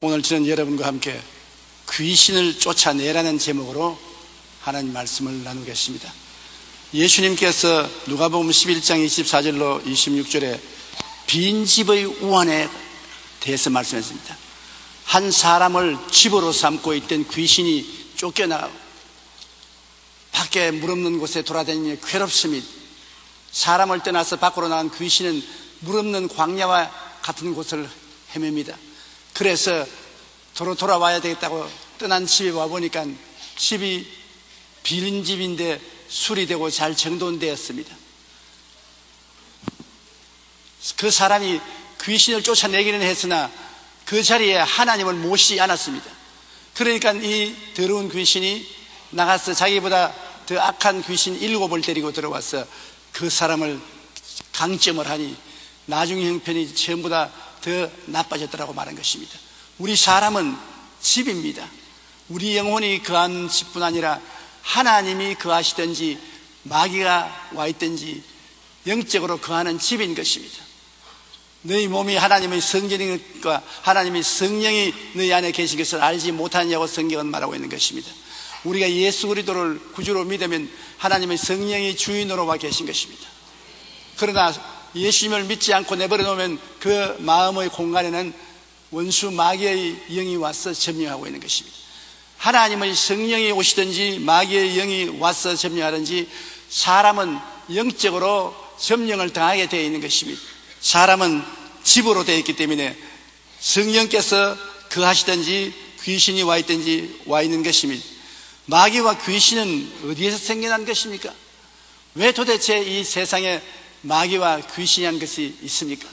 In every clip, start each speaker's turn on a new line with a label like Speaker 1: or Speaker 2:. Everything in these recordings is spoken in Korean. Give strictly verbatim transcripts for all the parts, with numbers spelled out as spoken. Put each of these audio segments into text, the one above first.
Speaker 1: 오늘 저는 여러분과 함께 귀신을 쫓아내라는 제목으로 하나님 말씀을 나누겠습니다. 예수님께서 누가복음 십일 장 이십사 절로 이십육 절에 빈집의 우환에 대해서 말씀했습니다. 한 사람을 집으로 삼고 있던 귀신이 쫓겨나가고 밖에 물 없는 곳에 돌아다니며 괴롭습니다. 사람을 떠나서 밖으로 나간 귀신은 물 없는 광야와 같은 곳을 헤맵니다. 그래서 도로 돌아와야 되겠다고 떠난 집에 와보니까 집이 비린 집인데 수리되고 잘 정돈되었습니다. 그 사람이 귀신을 쫓아내기는 했으나 그 자리에 하나님을 모시지 않았습니다. 그러니까 이 더러운 귀신이 나가서 자기보다 더 악한 귀신 일곱을 데리고 들어와서 그 사람을 강점을 하니 나중 형편이 전부다 더 나빠졌더라고 말한 것입니다. 우리 사람은 집입니다. 우리 영혼이 거한 집뿐 아니라 하나님이 거하시든지 마귀가 와 있든지 영적으로 거하는 집인 것입니다. 너희 몸이 하나님의 성전이니까 하나님의 성령이 너희 안에 계신 것을 알지 못하냐고 성경은 말하고 있는 것입니다. 우리가 예수 그리스도를 구주로 믿으면 하나님의 성령이 주인으로 와 계신 것입니다. 그러나 예수님을 믿지 않고 내버려 놓으면 그 마음의 공간에는 원수 마귀의 영이 와서 점령하고 있는 것입니다. 하나님의 성령이 오시든지 마귀의 영이 와서 점령하든지 사람은 영적으로 점령을 당하게 되어 있는 것입니다. 사람은 집으로 되어 있기 때문에 성령께서 거하시든지 귀신이 와 있든지 와 있는 것입니다. 마귀와 귀신은 어디에서 생겨난 것입니까? 왜 도대체 이 세상에 마귀와 귀신이란 것이 있습니까?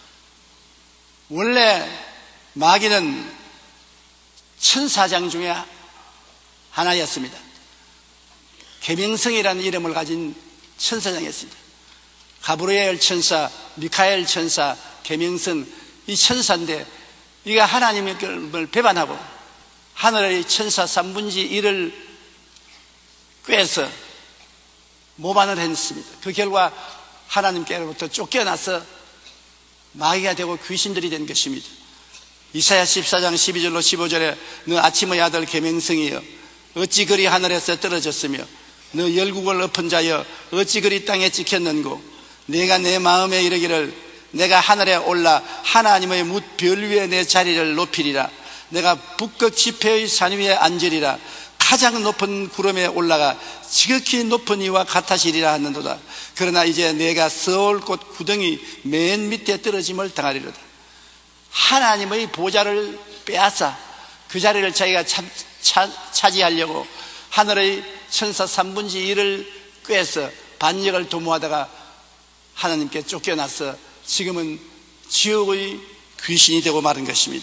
Speaker 1: 원래 마귀는 천사장 중에 하나였습니다. 계명성이라는 이름을 가진 천사장이었습니다. 가브리엘 천사, 미카엘 천사, 계명성, 이 천사인데 이가 하나님을 배반하고 하늘의 천사 삼분의 일을 꿰서 모반을 했습니다. 그 결과 하나님께로부터 쫓겨나서 마귀가 되고 귀신들이 된 것입니다. 이사야 십사 장 십이 절로 십오 절에 너 아침의 아들 계명성이여 어찌 그리 하늘에서 떨어졌으며 너 열국을 엎은 자여 어찌 그리 땅에 찍혔는고 내가 내 마음에 이르기를 내가 하늘에 올라 하나님의 뭇 별 위에 내 자리를 높이리라 내가 북극 지폐의 산 위에 앉으리라 가장 높은 구름에 올라가 지극히 높은 이와 같아지리라 하는도다. 그러나 이제 내가 서울 곳 구덩이 맨 밑에 떨어짐을 당하리로다. 하나님의 보좌를 빼앗아 그 자리를 자기가 차, 차, 차지하려고 하늘의 천사 삼분의 일을 꿰서 반역을 도모하다가 하나님께 쫓겨나서 지금은 지옥의 귀신이 되고 마른 것입니다.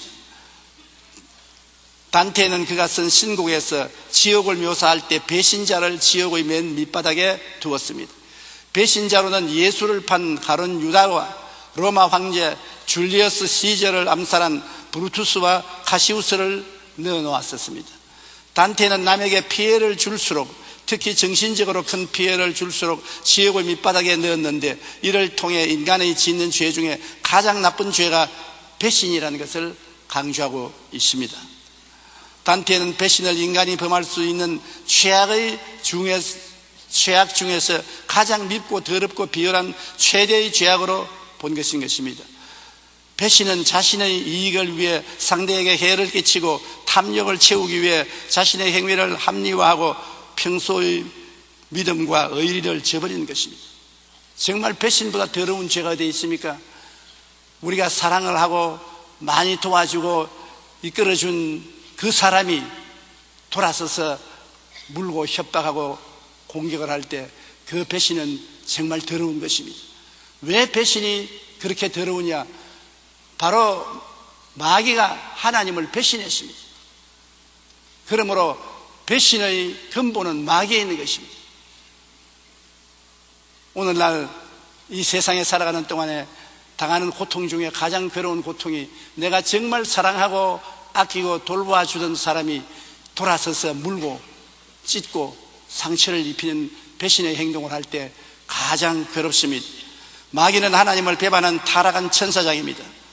Speaker 1: 단테는 그가 쓴 신곡에서 지옥을 묘사할 때 배신자를 지옥의 맨 밑바닥에 두었습니다. 배신자로는 예수를 판 가룟 유다와 로마 황제 줄리어스 시저를 암살한 브루투스와 카시우스를 넣어놓았었습니다. 단테는 남에게 피해를 줄수록 특히 정신적으로 큰 피해를 줄수록 지옥의 밑바닥에 넣었는데 이를 통해 인간의 짓는 죄 중에 가장 나쁜 죄가 배신이라는 것을 강조하고 있습니다. 단테는 배신을 인간이 범할 수 있는 최악의 중에, 최악 중에서 가장 밉고 더럽고 비열한 최대의 죄악으로 본 것인 것입니다. 배신은 자신의 이익을 위해 상대에게 해를 끼치고 탐욕을 채우기 위해 자신의 행위를 합리화하고 평소의 믿음과 의리를 저버리는 것입니다. 정말 배신보다 더러운 죄가 어디 있습니까? 우리가 사랑을 하고 많이 도와주고 이끌어준 그 사람이 돌아서서 물고 협박하고 공격을 할 때 그 배신은 정말 더러운 것입니다. 왜 배신이 그렇게 더러우냐? 바로 마귀가 하나님을 배신했습니다. 그러므로 배신의 근본은 마귀에 있는 것입니다. 오늘날 이 세상에 살아가는 동안에 당하는 고통 중에 가장 괴로운 고통이 내가 정말 사랑하고 아끼고 돌봐주던 사람이 돌아서서 물고 찢고 상처를 입히는 배신의 행동을 할 때 가장 괴롭습니다. 마귀는 하나님을 배반한 타락한 천사장입니다.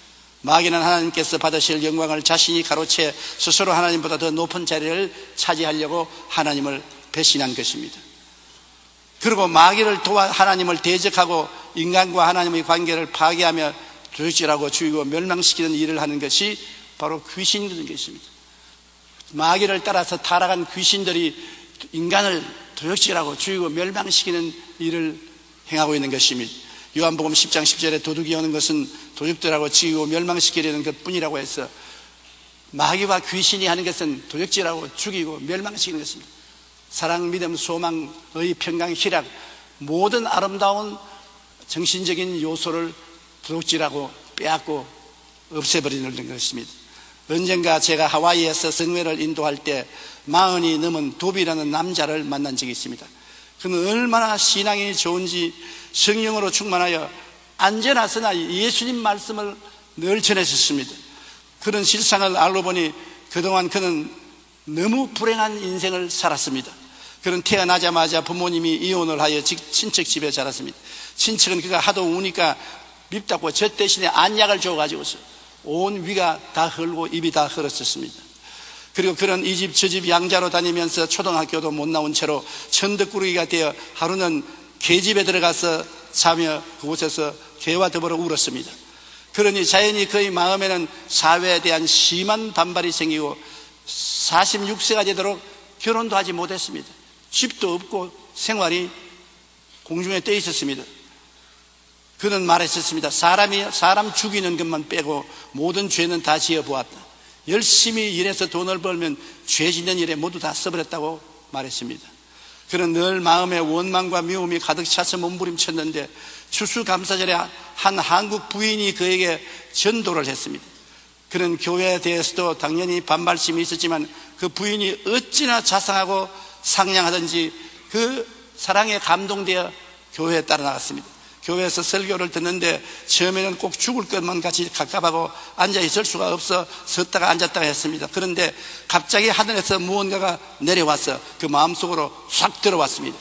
Speaker 1: 마귀는 하나님께서 받으실 영광을 자신이 가로채 스스로 하나님보다 더 높은 자리를 차지하려고 하나님을 배신한 것입니다. 그리고 마귀를 도와 하나님을 대적하고 인간과 하나님의 관계를 파괴하며 도적질하고 죽이고 멸망시키는 일을 하는 것이 바로 귀신인 것입니다. 마귀를 따라서 타락한 귀신들이 인간을 도적질하고 죽이고 멸망시키는 일을 행하고 있는 것입니다. 요한복음 십 장 십 절에 도둑이 오는 것은 도둑들하고 죽이고 멸망시키려는 것뿐이라고 해서 마귀와 귀신이 하는 것은 도적질하고 죽이고 멸망시키는 것입니다. 사랑, 믿음, 소망, 의, 평강, 희락, 모든 아름다운 정신적인 요소를 도둑질하고 빼앗고 없애버리는 것입니다. 언젠가 제가 하와이에서 성회를 인도할 때 마흔이 넘은 도비라는 남자를 만난 적이 있습니다. 그는 얼마나 신앙이 좋은지 성령으로 충만하여 안전하 서나 예수님 말씀을 늘 전했었습니다. 그런 실상을 알고 보니 그동안 그는 너무 불행한 인생을 살았습니다. 그는 태어나자마자 부모님이 이혼을 하여 친척 집에 자랐습니다. 친척은 그가 하도 우니까 밉다고 저 대신에 안약을 줘가지고서 온 위가 다 헐고 입이 다 헐었었습니다. 그리고 그런 이 집 저 집 양자로 다니면서 초등학교도 못 나온 채로 천덕꾸러기가 되어 하루는 개집에 들어가서 자며 그곳에서 개와 더불어 울었습니다. 그러니 자연히 그의 마음에는 사회에 대한 심한 반발이 생기고 사십육 세가 되도록 결혼도 하지 못했습니다. 집도 없고 생활이 공중에 떠 있었습니다. 그는 말했었습니다. 사람이 사람 죽이는 것만 빼고 모든 죄는 다 지어보았다. 열심히 일해서 돈을 벌면 죄 짓는 일에 모두 다 써버렸다고 말했습니다. 그는 늘 마음에 원망과 미움이 가득 차서 몸부림쳤는데 추수감사절에 한 한국 부인이 그에게 전도를 했습니다. 그는 교회에 대해서도 당연히 반발심이 있었지만 그 부인이 어찌나 자상하고 상냥하든지 그 사랑에 감동되어 교회에 따라 나갔습니다. 교회에서 설교를 듣는데 처음에는 꼭 죽을 것만 같이 갑갑하고 앉아있을 수가 없어 섰다가 앉았다가 했습니다. 그런데 갑자기 하늘에서 무언가가 내려와서 그 마음속으로 싹 들어왔습니다.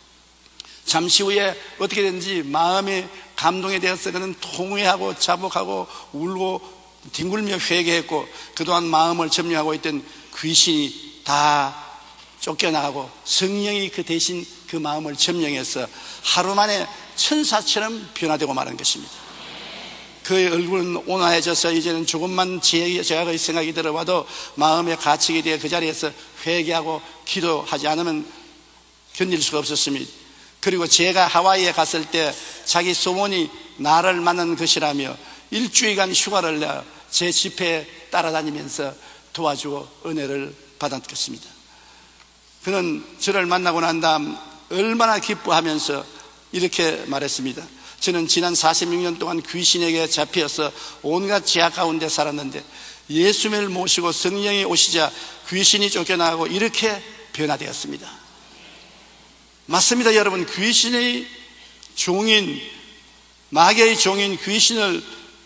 Speaker 1: 잠시 후에 어떻게 됐는지 마음의 감동에 대해서 그는 통회하고 자복하고 울고 뒹굴며 회개했고 그동안 마음을 점령하고 있던 귀신이 다 쫓겨나가고 성령이 그 대신 그 마음을 점령해서 하루 만에 천사처럼 변화되고 마는 것입니다. 그의 얼굴은 온화해져서 이제는 조금만 제약의 생각이 들어와도 마음의 가책이 되어 그 자리에서 회개하고 기도하지 않으면 견딜 수가 없었습니다. 그리고 제가 하와이에 갔을 때 자기 소원이 나를 만난 것이라며 일주일간 휴가를 내 제 집회에 따라다니면서 도와주고 은혜를 받았겠습니다. 그는 저를 만나고 난 다음 얼마나 기뻐하면서 이렇게 말했습니다. 저는 지난 사십육 년 동안 귀신에게 잡혀서 온갖 제약 가운데 살았는데 예수님을 모시고 성령이 오시자 귀신이 쫓겨나고 이렇게 변화되었습니다. 맞습니다, 여러분. 귀신의 종인, 마귀의 종인 귀신을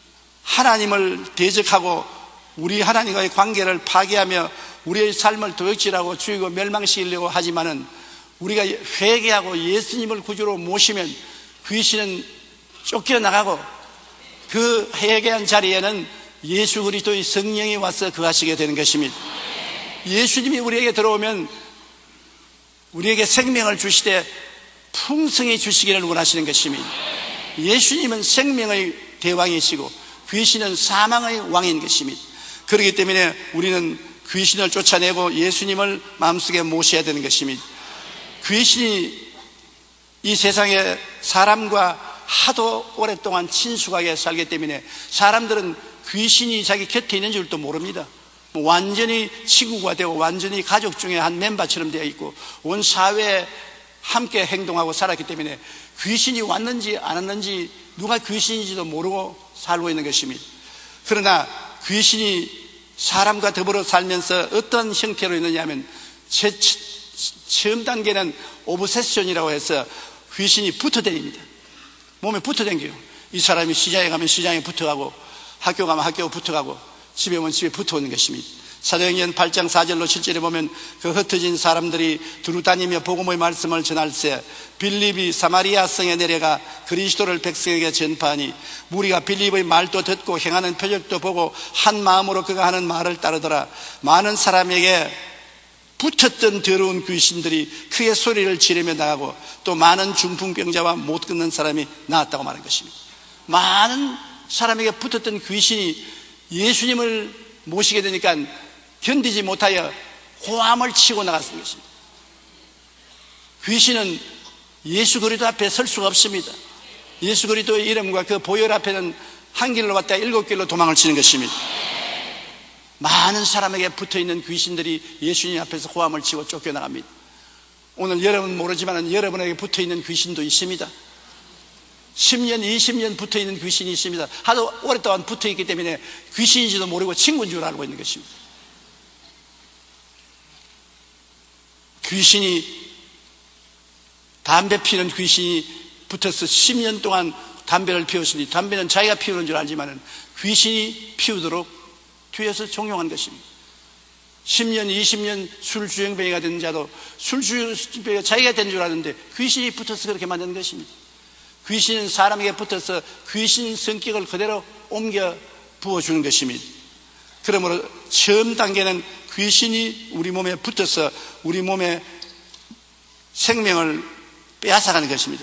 Speaker 1: 하나님을 대적하고 우리 하나님과의 관계를 파괴하며 우리의 삶을 도둑질하고 죽이고 멸망시키려고 하지만은 우리가 회개하고 예수님을 구주로 모시면 귀신은 쫓겨나가고 그 회개한 자리에는 예수 그리스도의 성령이 와서 거하시게 되는 것입니다. 예수님이 우리에게 들어오면 우리에게 생명을 주시되 풍성히 주시기를 원하시는 것입니다. 예수님은 생명의 대왕이시고 귀신은 사망의 왕인 것입니다. 그렇기 때문에 우리는 귀신을 쫓아내고 예수님을 마음속에 모셔야 되는 것입니다. 귀신이 이 세상에 사람과 하도 오랫동안 친숙하게 살기 때문에 사람들은 귀신이 자기 곁에 있는 줄도 모릅니다. 완전히 친구가 되고 완전히 가족 중에 한 멤버처럼 되어 있고 온 사회에 함께 행동하고 살았기 때문에 귀신이 왔는지 안 왔는지 누가 귀신인지도 모르고 살고 있는 것입니다. 그러나 귀신이 사람과 더불어 살면서 어떤 형태로 있느냐 하면 처음 단계는 오브세션이라고 해서 귀신이 붙어다닙니다. 몸에 붙어다녀요. 이 사람이 시장에 가면 시장에 붙어가고 학교 가면 학교에 붙어가고 집에 오면 집에 붙어오는 것입니다. 사도행전 팔 장 사 절로 칠 절에 보면 그 흩어진 사람들이 두루 다니며 복음의 말씀을 전할세 빌립이 사마리아 성에 내려가 그리스도를 백성에게 전파하니 무리가 빌립의 말도 듣고 행하는 표적도 보고 한 마음으로 그가 하는 말을 따르더라. 많은 사람에게 붙었던 더러운 귀신들이 크게 소리를 지르며 나가고 또 많은 중풍병자와 못 걷는 사람이 나왔다고 말한 것입니다. 많은 사람에게 붙었던 귀신이 예수님을 모시게 되니까 견디지 못하여 고함을 치고 나갔던 것입니다. 귀신은 예수 그리스도 앞에 설 수가 없습니다. 예수 그리스도의 이름과 그 보혈 앞에는 한 길로 왔다 일곱 길로 도망을 치는 것입니다. 많은 사람에게 붙어있는 귀신들이 예수님 앞에서 고함을 치고 쫓겨나갑니다. 오늘 여러분 모르지만 여러분에게 붙어있는 귀신도 있습니다. 십 년, 이십 년 붙어있는 귀신이 있습니다. 하도 오랫동안 붙어있기 때문에 귀신인지도 모르고 친구인 줄 알고 있는 것입니다. 귀신이, 담배 피우는 귀신이 붙어서 십 년 동안 담배를 피웠으니 담배는 자기가 피우는 줄 알지만 귀신이 피우도록 뒤에서 종용한 것입니다. 십 년, 이십 년 술주정뱅이가 된 자도 술주정뱅이가 자기가 된 줄 아는데 귀신이 붙어서 그렇게 만든 것입니다. 귀신은 사람에게 붙어서 귀신 성격을 그대로 옮겨 부어주는 것입니다. 그러므로 처음 단계는 귀신이 우리 몸에 붙어서 우리 몸의 생명을 빼앗아가는 것입니다.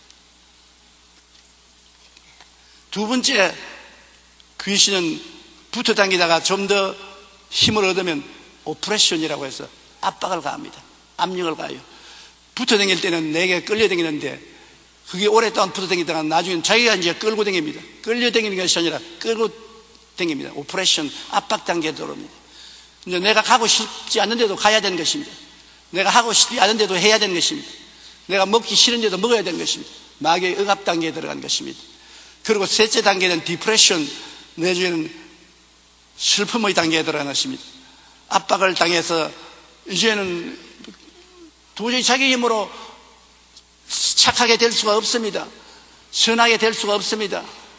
Speaker 1: 두 번째, 귀신은 붙어 당기다가 좀 더 힘을 얻으면 오프레션이라고 해서 압박을 가합니다. 압력을 가해요. 붙어 당길 때는 내게 끌려 당기는데 그게 오랫동안 붙어 당기다가 나중에는 자기가 이제 끌고 당깁니다. 끌려 당기는 것이 아니라 끌고 당깁니다. 오프레션, 압박 단계에 들어옵니다. 이제 내가 가고 싶지 않은데도 가야 되는 것입니다. 내가 하고 싶지 않은데도 해야 되는 것입니다. 내가 먹기 싫은데도 먹어야 되는 것입니다. 마귀의 억압 단계에 들어간 것입니다. 그리고 셋째 단계는 디프레션, 내주에는 슬픔의 단계에 들어간 것입니다. 압박을 당해서 이제는 도저히 자기 힘으로 착하게 될 수가 없습니다. 선하게 될 수가 없습니다.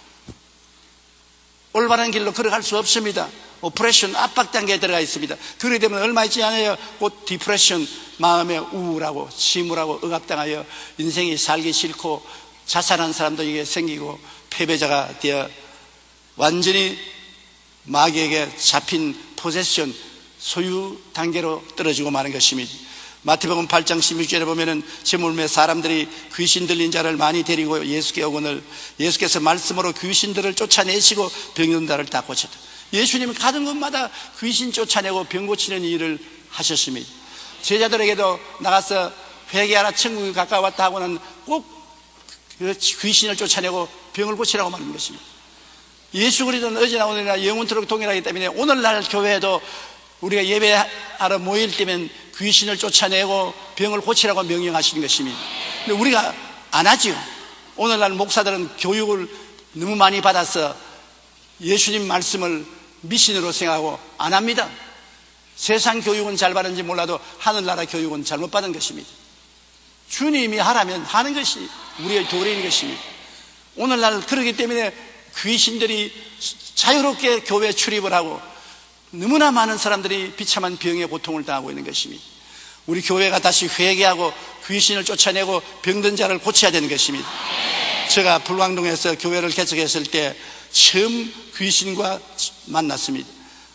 Speaker 1: 올바른 길로 걸어갈 수 없습니다. 오프레션, 압박 단계에 들어가 있습니다. 그러게 되면 얼마 있지 않아요. 곧 디프레션, 마음에 우울하고 침울하고 억압당하여 인생이 살기 싫고 자살한 사람도 이게 생기고 패배자가 되어 완전히 마귀에게 잡힌 포세션, 소유 단계로 떨어지고 마는 것입니다. 마태복음 팔 장 십육 절에 보면은 제물매 사람들이 귀신 들린 자를 많이 데리고 예수께 오거늘 예수께서 말씀으로 귀신들을 쫓아내시고 병든 자를 다 고쳤다. 예수님은 가는 곳마다 귀신 쫓아내고 병 고치는 일을 하셨습니다. 제자들에게도 나가서 회개하라 천국이 가까웠다 하고는 꼭 귀신을 쫓아내고 병을 고치라고 말하는 것입니다. 예수 그리스도는 어제나 오늘이나 영원토록 동일하기 때문에 오늘날 교회에도 우리가 예배하러 모일 때면 귀신을 쫓아내고 병을 고치라고 명령하시는 것입니다. 근데 우리가 안 하죠. 오늘날 목사들은 교육을 너무 많이 받아서 예수님 말씀을 미신으로 생각하고 안 합니다. 세상 교육은 잘 받은지 몰라도 하늘나라 교육은 잘못 받은 것입니다. 주님이 하라면 하는 것이 우리의 도리인 것입니다. 오늘날 그러기 때문에 귀신들이 자유롭게 교회에 출입을 하고 너무나 많은 사람들이 비참한 병의 고통을 당하고 있는 것입니다. 우리 교회가 다시 회개하고 귀신을 쫓아내고 병든 자를 고쳐야 되는 것입니다. 제가 불광동에서 교회를 개척했을 때 처음 귀신과 만났습니다.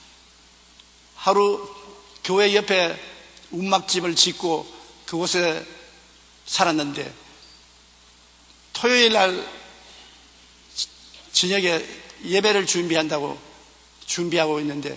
Speaker 1: 하루 교회 옆에 움막집을 짓고 그곳에 살았는데 토요일 날 저녁에 예배를 준비한다고 준비하고 있는데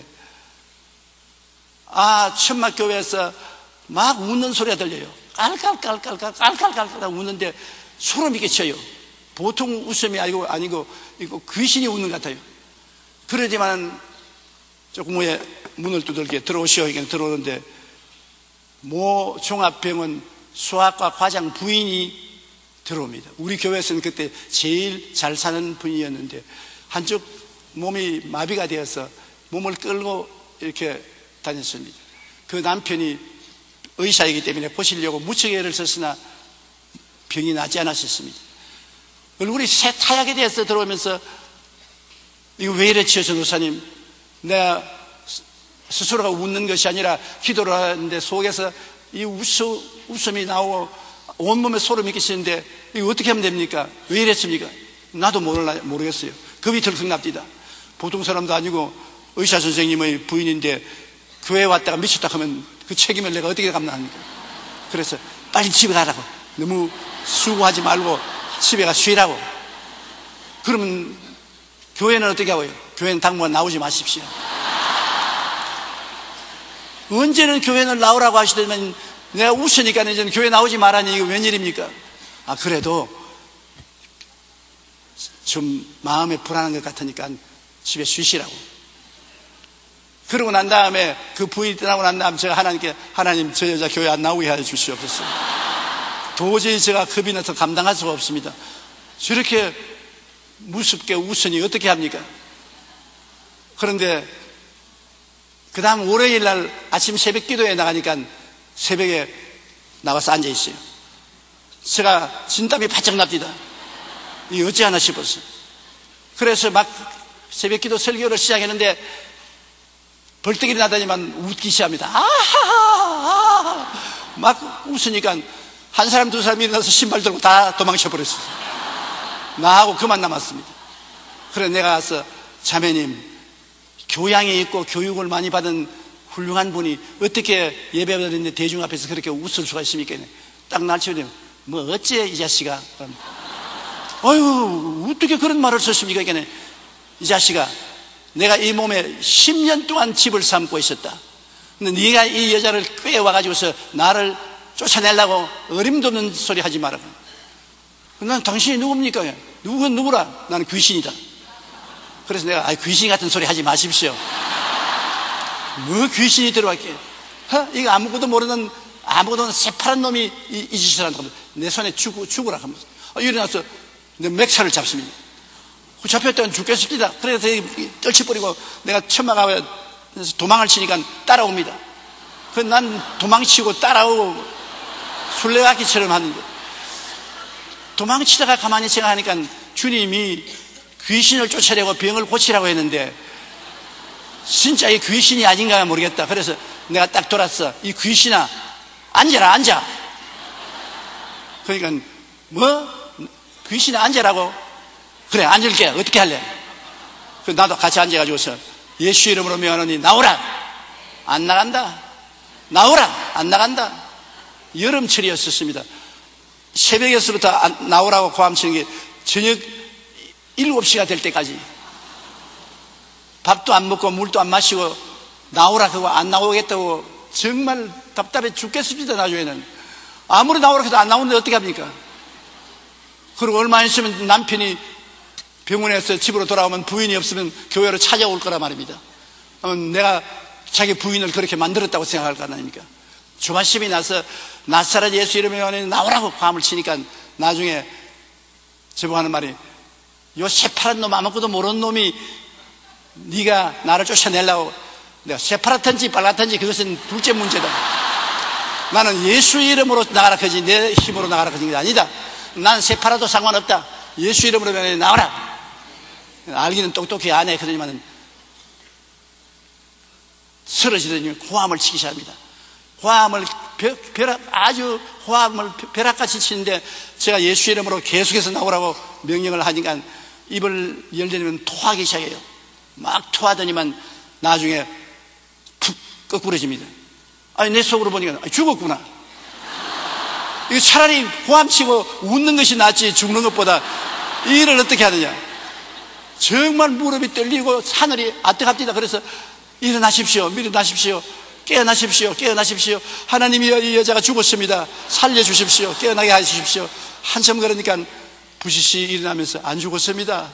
Speaker 1: 아 천막교회에서 막 웃는 소리가 들려요. 깔깔깔깔깔 깔깔깔깔 웃는데 소름이 끼쳐요. 보통 웃음이 아니고 아니고 이거 귀신이 웃는 것 같아요. 그러지만 조금 후에 문을 두들겨 들어오시오 이게 들어오는데 모 종합병원 수학과 과장 부인이 들어옵니다. 우리 교회에서는 그때 제일 잘 사는 분이었는데 한쪽 몸이 마비가 되어서 몸을 끌고 이렇게 다녔습니다. 그 남편이 의사이기 때문에 보시려고 무척 애를 썼으나 병이 나지 않았었습니다. 얼굴이 새하얗게 되어서 들어오면서 이거 왜 이랬지요 전도사님? 내가 스스로가 웃는 것이 아니라 기도를 하는데 속에서 이 웃음, 웃음이 나오고 온몸에 소름이 끼치는데 이거 어떻게 하면 됩니까? 왜 이랬습니까? 나도 몰라, 모르겠어요. 겁이 덜컥 납니다. 보통 사람도 아니고 의사 선생님의 부인인데 교회에 왔다가 미쳤다 하면 그 책임을 내가 어떻게 감당합니까? 그래서 빨리 집에 가라고, 너무 수고하지 말고 집에 가 쉬라고. 그러면 교회는 어떻게 하고요? 교회는 당분간 나오지 마십시오. 언제는 교회는 나오라고 하시더니 내가 웃으니까 이제는 교회 나오지 말라니 이거 웬일입니까? 아, 그래도 좀 마음에 불안한 것 같으니까 집에 쉬시라고. 그러고 난 다음에 그 부인이 떠나고 난 다음에 제가 하나님께, 하나님 저 여자 교회 안 나오게 해 주시옵소서. 도저히 제가 겁이 나서 감당할 수가 없습니다. 저렇게 무섭게 웃으니 어떻게 합니까? 그런데 그 다음 월요일 날 아침 새벽 기도에 나가니까 새벽에 나와서 앉아 있어요. 제가 진땀이 바짝 납니다. 이게 어찌하나 싶었어요. 그래서 막 새벽 기도 설교를 시작했는데 벌떡이 나더니만 웃기 시작합니다. 아하하, 막 웃으니까 한 사람 두 사람이 일어나서 신발 들고 다 도망쳐 버렸어요. 나하고 그만 남았습니다. 그래서 내가 가서 자매님, 교양이 있고 교육을 많이 받은 훌륭한 분이 어떻게 예배를 드리는데 대중 앞에서 그렇게 웃을 수가 있습니까? 딱 날 치더니 뭐 어째 이 자식아? 아유, 어떻게 그런 말을 썼습니까? 이 자식아, 내가 이 몸에 십 년 동안 집을 삼고 있었다. 근데 네가 이 여자를 꿰와가지고서 나를 쫓아내려고 어림도 없는 소리 하지 마라. 난 당신이 누굽니까? 누군 누구라? 나는 귀신이다. 그래서 내가, 아, 귀신 같은 소리 하지 마십시오. 뭐 귀신이 들어왔게? 어? 이거 아무것도 모르는, 아무것도 모르는 새파란 놈이 이, 이 짓을 한다고. 내 손에 죽, 죽으라 하면서. 아, 일어나서 내 맥차를 잡습니다. 그 잡혔다간 죽겠습니다. 그래서 떨쳐버리고 내가 천막하고 도망을 치니까 따라옵니다. 그 난 도망치고 따라오고 술래잡기처럼 하는데, 도망치다가 가만히 생각하니까 주님이 귀신을 쫓아내고 병을 고치라고 했는데 진짜 이 귀신이 아닌가 모르겠다. 그래서 내가 딱 돌았어. 이 귀신아, 앉아라, 앉아. 그러니까 뭐? 귀신아, 앉아라고? 그래, 앉을게. 어떻게 할래? 나도 같이 앉아가지고서 예수 이름으로 명하노니 나오라. 안 나간다. 나오라. 안 나간다. 여름철이었습니다. 새벽에서부터 나오라고 고함치는 게 저녁 일곱 시가 될 때까지 밥도 안 먹고 물도 안 마시고 나오라 그거 안 나오겠다고 정말 답답해 죽겠습니다. 나중에는 아무리 나오라 해도 안 나오는데 어떻게 합니까? 그리고 얼마 있으면 남편이 병원에서 집으로 돌아오면 부인이 없으면 교회로 찾아올 거란 말입니다. 내가 자기 부인을 그렇게 만들었다고 생각할 거 아닙니까? 조바심이 나서 나사렛 예수 이름에 나오라고 감을 치니까 나중에 저보고 하는 말이, 요 새파란 놈, 아무것도 모르는 놈이 네가 나를 쫓아내려고. 내가 새파랗든지 빨갛든지 그것은 둘째 문제다. 나는 예수 이름으로 나가라 하지 내 힘으로 나가라 하는 게 아니다. 난 새파라도 상관없다. 예수 이름으로 나와라. 알기는 똑똑히 안 해. 그러지만 쓰러지더니 호함을 치기 시작합니다. 호함을 벼, 벼락, 아주 호함을 벼락같이 치는데 제가 예수 이름으로 계속해서 나오라고 명령을 하니까 입을 열려면 토하기 시작해요. 막 토하더니만 나중에 푹 거꾸러집니다. 아니, 내 속으로 보니까 죽었구나. 이거 차라리 호함치고 웃는 것이 낫지 죽는 것보다. 이 일을 어떻게 하느냐. 정말 무릎이 떨리고 하늘이 아뜨갑니다. 그래서 일어나십시오. 일어나십시오. 깨어나십시오. 깨어나십시오. 하나님이 이 여자가 죽었습니다. 살려주십시오. 깨어나게 하십시오. 한참 그러니까 부시시 일어나면서 안 죽었습니다.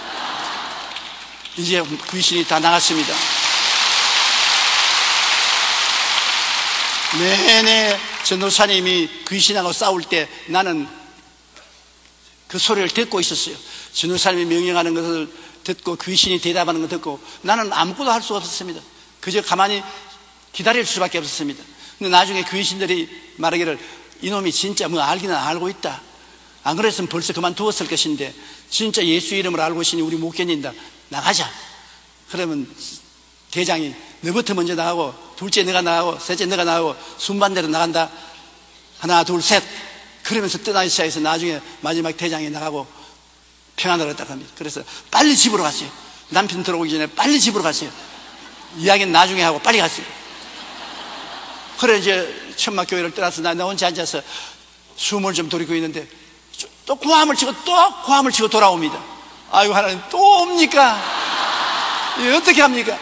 Speaker 1: 이제 귀신이 다 나갔습니다. 내내 전도사님이 귀신하고 싸울 때 나는 그 소리를 듣고 있었어요. 전도사님이 명령하는 것을 듣고 귀신이 대답하는 걸 듣고 나는 아무것도 할 수가 없었습니다. 그저 가만히 기다릴 수밖에 없었습니다. 근데 나중에 귀신들이 말하기를 이놈이 진짜 뭐 알기는 알고 있다. 안 그랬으면 벌써 그만두었을 것인데 진짜 예수 이름을 알고 있으니 우리 못 견딘다. 나가자. 그러면 대장이 너부터 먼저 나가고, 둘째 내가 나가고, 셋째 내가 나가고, 순반대로 나간다. 하나, 둘, 셋. 그러면서 떠나기 시작해서 나중에 마지막 대장이 나가고 평안을 얻었다고 합니다. 그래서 빨리 집으로 갔어요. 남편 들어오기 전에 빨리 집으로 갔어요. 이야기는 나중에 하고 빨리 갔어요. 그래 이제 천막교회를 떠나서 나 혼자 앉아서 숨을 좀 돌이고 있는데 또 고함을 치고 또 고함을 치고 돌아옵니다. 아이고 하나님 또 옵니까? 이거 어떻게 합니까?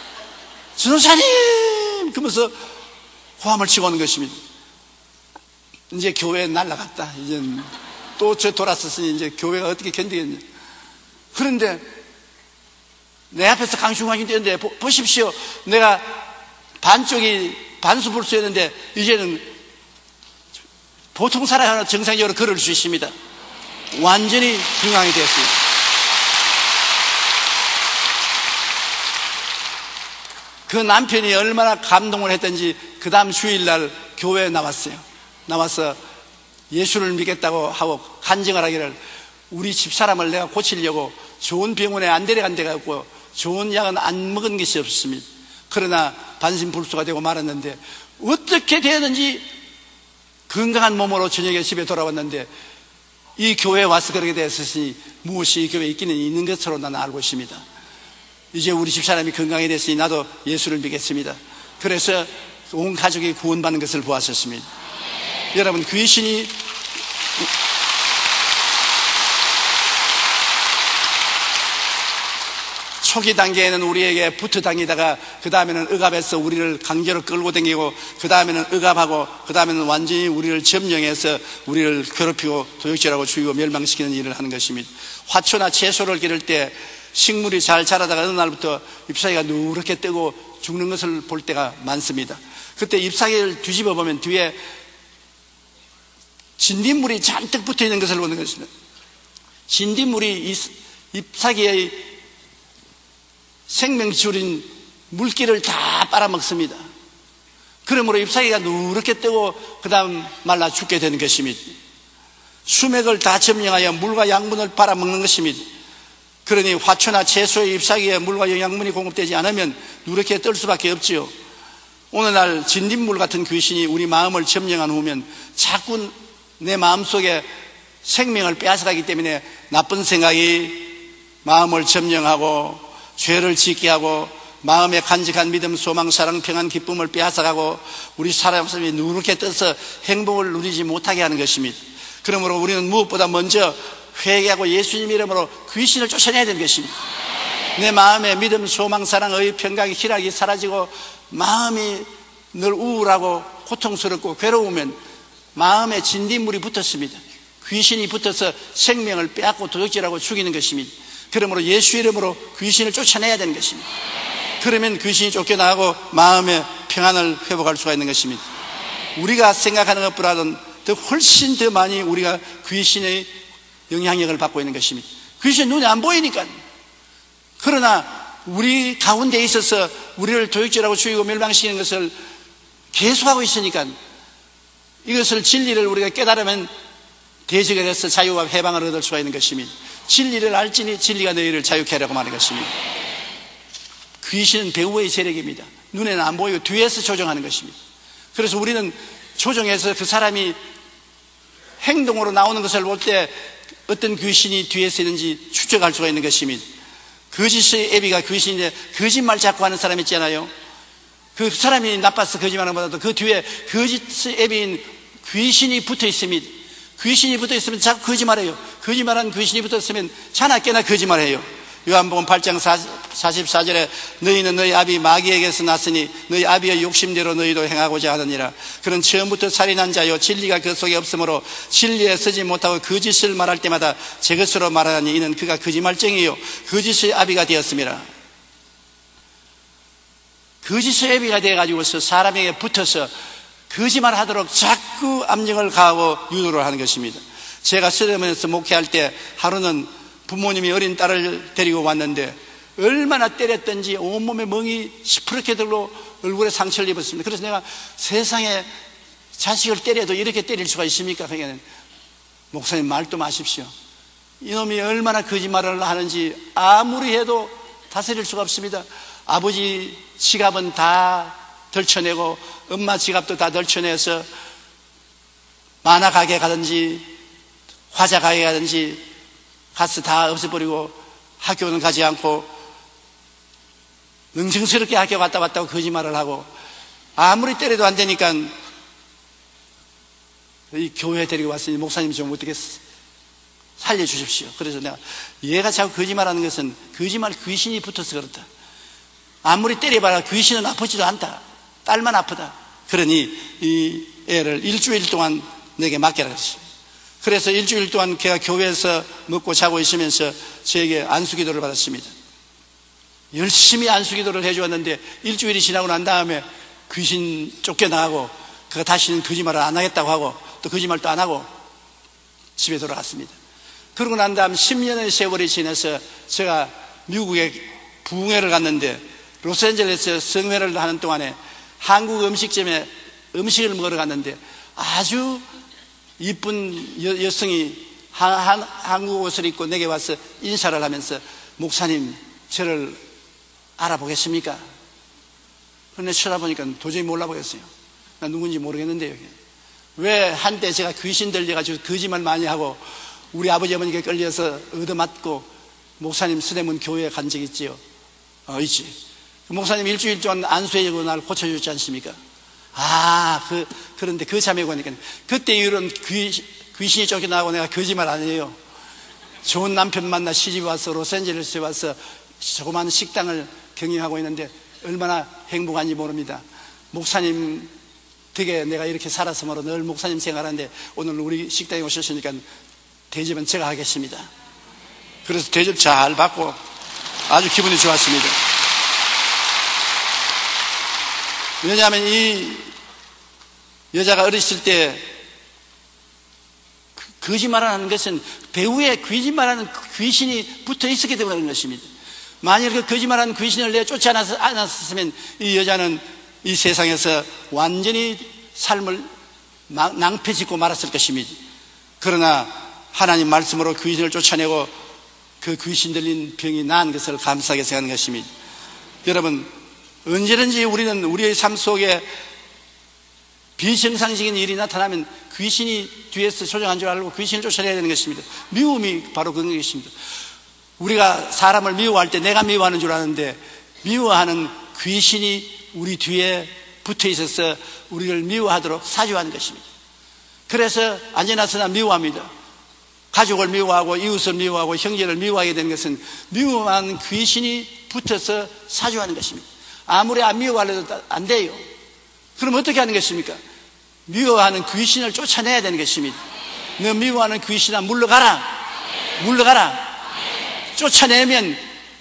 Speaker 1: 전도사님! 그러면서 고함을 치고 오는 것입니다. 이제 교회에 날라갔다. 이제 또 저 돌았었으니 이제 교회가 어떻게 견디겠냐. 그런데 내 앞에서 강충하게 되는데 보십시오. 내가 반쪽이 반수불수였는데 이제는 보통 사람이 정상적으로 걸을 수 있습니다. 완전히 건강이 되었습니다. 그 남편이 얼마나 감동을 했던지 그 다음 주일날 교회에 나왔어요. 나와서 예수를 믿겠다고 하고 간증을 하기를 우리 집사람을 내가 고치려고 좋은 병원에 안 데려간 데가 없고 좋은 약은 안 먹은 것이 없습니다. 그러나 반신불수가 되고 말았는데 어떻게 되었는지 건강한 몸으로 저녁에 집에 돌아왔는데 이 교회에 와서 그렇게 되었으니 무엇이 이 교회에 있기는 있는 것으로 나는 알고 있습니다. 이제 우리 집사람이 건강이 됐으니 나도 예수를 믿겠습니다. 그래서 온 가족이 구원받는 것을 보았었습니다. 여러분 귀신이 초기 단계에는 우리에게 붙어 다니다가 그 다음에는 억압해서 우리를 강제로 끌고 다니고 그 다음에는 억압하고 그 다음에는 완전히 우리를 점령해서 우리를 괴롭히고 도둑질하고 죽이고 멸망시키는 일을 하는 것입니다. 화초나 채소를 기를 때 식물이 잘 자라다가 어느 날부터 잎사귀가 누렇게 뜨고 죽는 것을 볼 때가 많습니다. 그때 잎사귀를 뒤집어 보면 뒤에 진딧물이 잔뜩 붙어 있는 것을 보는 것입니다. 진딧물이 잎사귀의 생명줄인 물기를 다 빨아먹습니다. 그러므로 잎사귀가 누렇게 뜨고 그 다음 말라 죽게 되는 것입니다. 수맥을 다 점령하여 물과 양분을 빨아먹는 것입니다. 그러니 화초나 채소의 잎사귀에 물과 영양분이 공급되지 않으면 누렇게 뜰 수밖에 없지요. 오늘날 진딧물 같은 귀신이 우리 마음을 점령한 후면 자꾸 내 마음속에 생명을 빼앗아가기 때문에 나쁜 생각이 마음을 점령하고 죄를 짓게 하고 마음에 간직한 믿음, 소망, 사랑, 평안, 기쁨을 빼앗아가고 우리 사람이 누렇게 떠서 행복을 누리지 못하게 하는 것입니다. 그러므로 우리는 무엇보다 먼저 회개하고 예수님 이름으로 귀신을 쫓아내야 되는 것입니다. 내 마음에 믿음, 소망, 사랑, 의, 평강이, 희락이 사라지고 마음이 늘 우울하고 고통스럽고 괴로우면 마음에 진딧물이 붙었습니다. 귀신이 붙어서 생명을 빼앗고 도둑질하고 죽이는 것입니다. 그러므로 예수 이름으로 귀신을 쫓아내야 되는 것입니다. 그러면 귀신이 쫓겨나고 마음의 평안을 회복할 수가 있는 것입니다. 우리가 생각하는 것보다는 더 훨씬 더 많이 우리가 귀신의 영향력을 받고 있는 것입니다. 귀신이 눈에 안 보이니까. 그러나 우리 가운데 있어서 우리를 도둑질하고 죽이고 멸망시키는 것을 계속하고 있으니까 이것을 진리를 우리가 깨달으면 대적에 대해서 자유와 해방을 얻을 수가 있는 것입니다. 진리를 알지니 진리가 너희를 자유케 하라고 말하는 것입니다. 귀신은 배후의 세력입니다. 눈에는 안 보이고 뒤에서 조종하는 것입니다. 그래서 우리는 조종해서 그 사람이 행동으로 나오는 것을 볼 때 어떤 귀신이 뒤에서 있는지 추적할 수가 있는 것입니다. 거짓의 애비가 귀신인데 거짓말 자꾸 하는 사람 있잖아요. 그 사람이 나빠서 거짓말하는 것보다도 그 뒤에 거짓의 애비인 귀신이 붙어 있습니다. 귀신이 붙어 있으면 자꾸 거짓말해요. 거짓말하는 귀신이 붙어 있으면 자나 깨나 거짓말해요. 요한복음 팔 장 사십사 절에 너희는 너희 아비 마귀에게서 났으니 너희 아비의 욕심대로 너희도 행하고자 하느니라. 그는 처음부터 살인한 자요 진리가 그 속에 없으므로 진리에 서지 못하고 거짓을 말할 때마다 제 것으로 말하니 이는 그가 거짓말쟁이요 거짓의 아비가 되었습니다. 거짓의 아비가 되어가지고서 사람에게 붙어서 거짓말 하도록 자꾸 압력을 가하고 유도를 하는 것입니다. 제가 서점에서 목회할 때 하루는 부모님이 어린 딸을 데리고 왔는데 얼마나 때렸던지 온몸에 멍이 시퍼렇게 들고 얼굴에 상처를 입었습니다. 그래서 내가 세상에 자식을 때려도 이렇게 때릴 수가 있습니까? 그러니까 목사님 말도 마십시오. 이놈이 얼마나 거짓말을 하는지 아무리 해도 다스릴 수가 없습니다. 아버지 지갑은 다 덜쳐내고 엄마 지갑도 다 덜쳐내서 만화 가게 가든지 화자 가게 가든지 가서 다 없애버리고 학교는 가지 않고 능청스럽게 학교 갔다 왔다고 거짓말을 하고 아무리 때려도 안 되니까 이 교회 데리고 왔으니 목사님 좀 어떻게 살려주십시오. 그래서 내가 얘가 자꾸 거짓말하는 것은 거짓말 귀신이 붙어서 그렇다. 아무리 때려봐라 귀신은 아프지도 않다. 딸만 아프다. 그러니 이 애를 일주일 동안 내게 맡겨라 그랬어요. 그래서 일주일 동안 걔가 교회에서 먹고 자고 있으면서 저에게 안수기도를 받았습니다. 열심히 안수기도를 해주었는데 일주일이 지나고 난 다음에 귀신 쫓겨나가고 그가 다시는 거짓말을 안 하겠다고 하고 또 거짓말도 안 하고 집에 돌아갔습니다. 그러고 난 다음 십 년의 세월이 지나서 제가 미국에 부흥회를 갔는데 로스앤젤레스 성회를 하는 동안에 한국 음식점에 음식을 먹으러 갔는데 아주 이쁜 여, 여성이 한, 한, 한국 옷을 입고 내게 와서 인사를 하면서 목사님 저를 알아보겠습니까? 그런데 쳐다보니까 도저히 몰라보겠어요. 나 누군지 모르겠는데요. 왜 한때 제가 귀신 들려가지고 거짓말 많이 하고 우리 아버지 어머니께 끌려서 얻어맞고 목사님 서대문 교회에 간 적 있지요? 어, 있지. 목사님 일주일 동안 안수해주고 날 고쳐주지 않습니까? 아, 그, 그런데 그 참에 보니까 그때 이후로는 귀, 귀신이 쫓겨나고 내가 거짓말 안 해요. 좋은 남편 만나 시집 와서 로스앤젤레스에 와서 조그마한 식당을 경영하고 있는데 얼마나 행복한지 모릅니다. 목사님 덕에 내가 이렇게 살아서 늘 목사님 생활하는데 오늘 우리 식당에 오셨으니까 대접은 제가 하겠습니다. 그래서 대접 잘 받고 아주 기분이 좋았습니다. 왜냐하면 이 여자가 어렸을 때 거짓말하는 것은 배후에 거짓말하는 귀신이 붙어 있었기 때문에 그런 것입니다. 만일 그 거짓말하는 귀신을 내가 쫓지 않았으면 이 여자는 이 세상에서 완전히 삶을 낭패짓고 말았을 것입니다. 그러나 하나님 말씀으로 귀신을 쫓아내고 그 귀신 들린 병이 나은 것을 감사하게 생각하는 것입니다. 여러분, 언제든지 우리는 우리의 삶 속에 비정상적인 일이 나타나면 귀신이 뒤에서 조종한 줄 알고 귀신을 쫓아내야 되는 것입니다. 미움이 바로 그런 것입니다. 우리가 사람을 미워할 때 내가 미워하는 줄 아는데 미워하는 귀신이 우리 뒤에 붙어 있어서 우리를 미워하도록 사주하는 것입니다. 그래서 언제나 서나 미워합니다. 가족을 미워하고 이웃을 미워하고 형제를 미워하게 되는 것은 미워하는 귀신이 붙어서 사주하는 것입니다. 아무리 안 미워하려도 안 돼요. 그럼 어떻게 하는 것입니까? 미워하는 귀신을 쫓아내야 되는 것입니다. 너 미워하는 귀신아 물러가라. 물러가라. 쫓아내면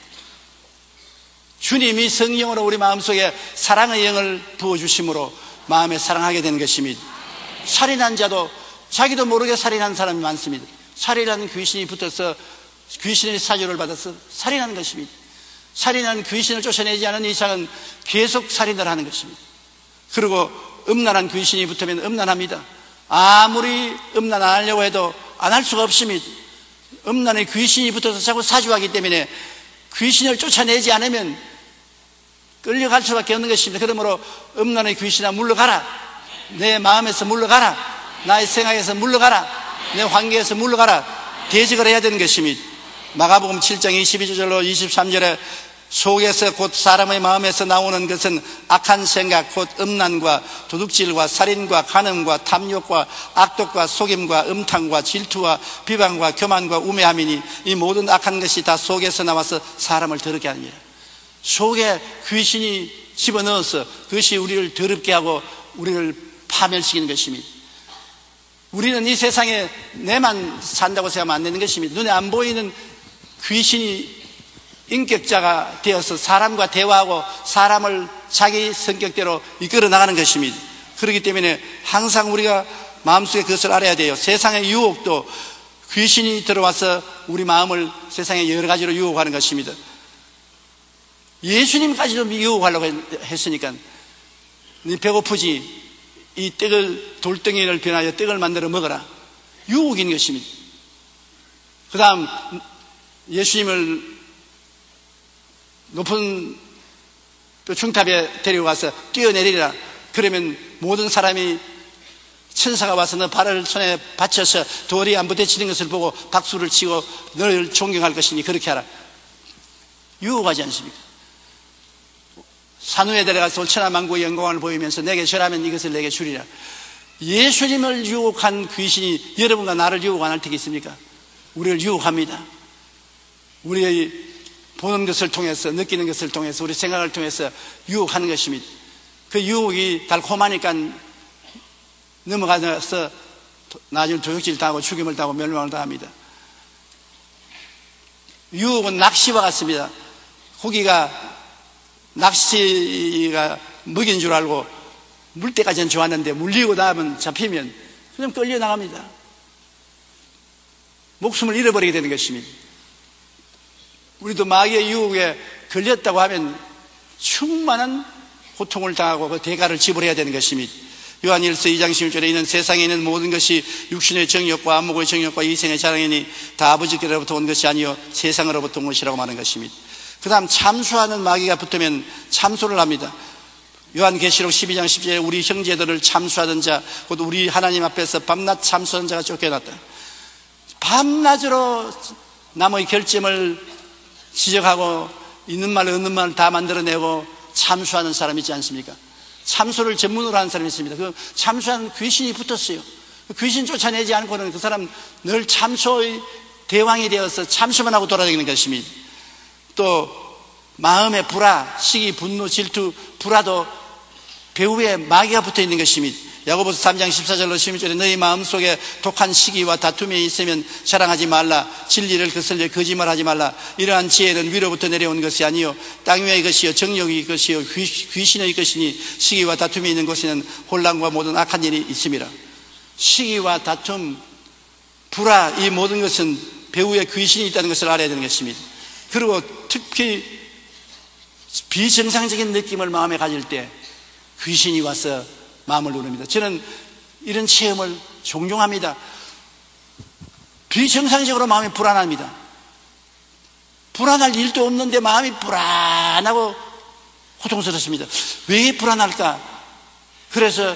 Speaker 1: 주님이 성령으로 우리 마음속에 사랑의 영을 부어주심으로 마음에 사랑하게 되는 것입니다. 살인한 자도 자기도 모르게 살인한 사람이 많습니다. 살인하는 귀신이 붙어서 귀신의 사주를 받아서 살인하는 것입니다. 살인하는 귀신을 쫓아내지 않은 이상은 계속 살인을 하는 것입니다. 그리고 음란한 귀신이 붙으면 음란합니다. 아무리 음란 안 하려고 해도 안 할 수가 없습니다. 음란의 귀신이 붙어서 자꾸 사주하기 때문에 귀신을 쫓아내지 않으면 끌려갈 수밖에 없는 것입니다. 그러므로 음란의 귀신아 물러가라. 내 마음에서 물러가라. 나의 생각에서 물러가라. 내 관계에서 물러가라. 대적을 해야 되는 것입니다. 마가복음 칠 장 이십이 절로 이십삼 절에 속에서 곧 사람의 마음에서 나오는 것은 악한 생각 곧 음란과 도둑질과 살인과 간음과 탐욕과 악독과 속임과 음탕과 질투와 비방과 교만과 우매함이니 이 모든 악한 것이 다 속에서 나와서 사람을 더럽게 하느니라. 속에 귀신이 집어넣어서 그것이 우리를 더럽게 하고 우리를 파멸시키는 것입니다. 우리는 이 세상에 내만 산다고 생각하면 안 되는 것입니다. 눈에 안 보이는 귀신이 인격자가 되어서 사람과 대화하고 사람을 자기 성격대로 이끌어 나가는 것입니다. 그렇기 때문에 항상 우리가 마음속에 그것을 알아야 돼요. 세상의 유혹도 귀신이 들어와서 우리 마음을 세상에 여러 가지로 유혹하는 것입니다. 예수님까지도 유혹하려고 했으니까 네 배고프지? 이 떡을 돌덩이를 변하여 떡을 만들어 먹어라. 유혹인 것입니다. 그 다음 예수님을 높은 또 중탑에 데려가서 뛰어내리라. 그러면 모든 사람이 천사가 와서 너 발을 손에 받쳐서 돌이 안 부딪히는 것을 보고 박수를 치고 너를 존경할 것이니 그렇게 하라. 유혹하지 않습니까? 산 위에 데려가서 천하만국의 영광을 보이면서 내게 절하면 이것을 내게 주리라. 예수님을 유혹한 귀신이 여러분과 나를 유혹 안 할 테가 있습니까? 우리를 유혹합니다. 우리의 보는 것을 통해서, 느끼는 것을 통해서, 우리 생각을 통해서 유혹하는 것입니다. 그 유혹이 달콤하니까 넘어가서 나중에 도둑질 당하고 죽임을 당하고 멸망을 당합니다. 유혹은 낚시와 같습니다. 고기가 낚시가 먹인 줄 알고 물 때까지는 좋았는데 물리고 나면 잡히면 그냥 끌려 나갑니다. 목숨을 잃어버리게 되는 것입니다. 우리도 마귀의 유혹에 걸렸다고 하면 충만한 고통을 당하고 그 대가를 지불해야 되는 것입니다. 요한일서 이 장 십일 절에 이는 세상에 있는 모든 것이 육신의 정욕과 안목의 정욕과 이생의 자랑이니 다 아버지께로부터 온 것이 아니요 세상으로부터 온 것이라고 말하는 것입니다. 그 다음 참수하는 마귀가 붙으면 참소를 합니다. 요한계시록 십이 장 십 절에 우리 형제들을 참수하던 자, 곧 우리 하나님 앞에서 밤낮 참수하는 자가 쫓겨났다. 밤낮으로 남의 결점을 지적하고 있는 말 없는 말 다 만들어내고 참수하는 사람 있지 않습니까? 참소를 전문으로 하는 사람이 있습니다. 그 참수하는 귀신이 붙었어요. 귀신 쫓아내지 않고는 그 사람 늘 참소의 대왕이 되어서 참수만 하고 돌아다니는 것입니다. 또 마음의 불화, 시기, 분노, 질투, 불화도 배후에 마귀가 붙어 있는 것입니다. 야고보서 삼 장 십사 절로 십일 절에 너희 마음속에 독한 시기와 다툼이 있으면 자랑하지 말라. 진리를 거슬려 거짓말하지 말라. 이러한 지혜는 위로부터 내려온 것이 아니요 땅 위의 것이요 정욕의 것이요 귀신의 것이니 시기와 다툼이 있는 곳에는 혼란과 모든 악한 일이 있습니다. 시기와 다툼, 불화, 이 모든 것은 배후에 귀신이 있다는 것을 알아야 되는 것입니다. 그리고 특히 비정상적인 느낌을 마음에 가질 때 귀신이 와서 마음을 누릅니다. 저는 이런 체험을 종종 합니다. 비정상적으로 마음이 불안합니다. 불안할 일도 없는데 마음이 불안하고 고통스럽습니다. 왜 불안할까? 그래서